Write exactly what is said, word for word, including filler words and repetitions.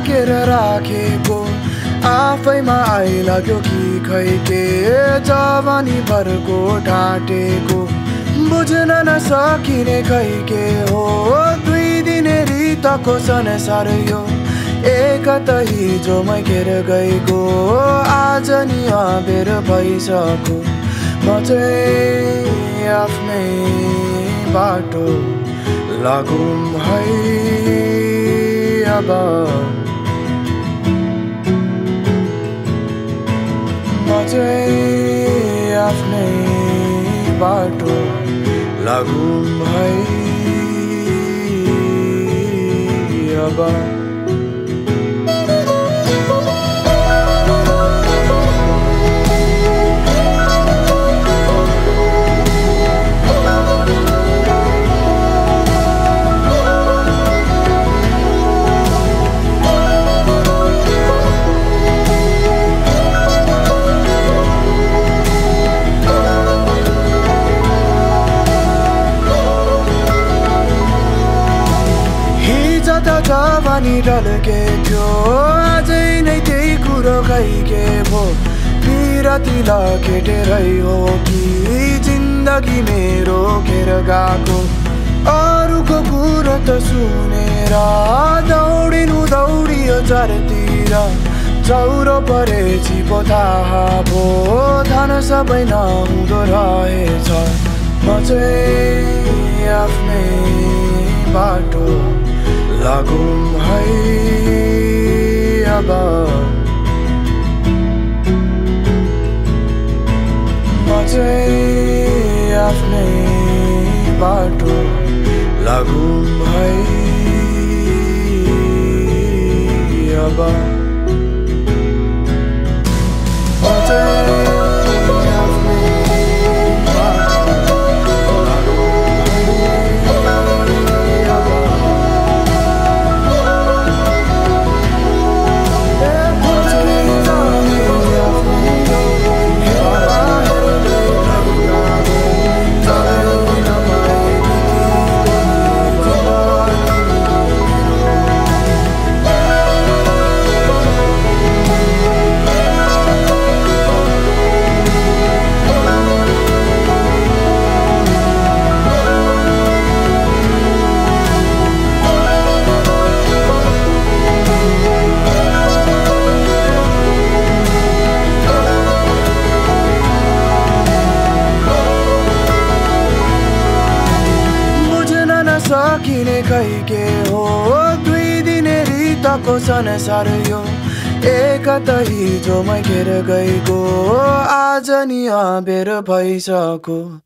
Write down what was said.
ढाकेर राखेको आफैमा आइलाग्यो कि खै के जवानी भरको ढाँटेको बुझ्न नसकिने खै के हो दुई दिने रितको संसार यो एकत हिजो मै घेर गएको आज नि अबेर भइसक्यो म चाहिँ आफ्नै बाटो लागौँ है अब म चाहिँ आफ्नै बाटो लागौँ है अब जवानी ढल्के थियो अझै नै त्यही कुरो खैके भो पिरतिला केटेरै हो कि जिन्दगी मेरो घेर गएको अरूको कुरो त सुनेर दौडिनु दौडियो चारतिर चौरो परेछि पो थाहा भो थाहा सबै नहुँदो रहेछ म चाहिँ आफ्नै बाटो लागौँ है अब म चाहिँ आफ्नै बाटो लागौँ है अब म चाहिँ सकिने खै के हो दुई दिने रितको संसार यो एकत हिजो मै घेर गएको आज नि अबेर भइसक्यो।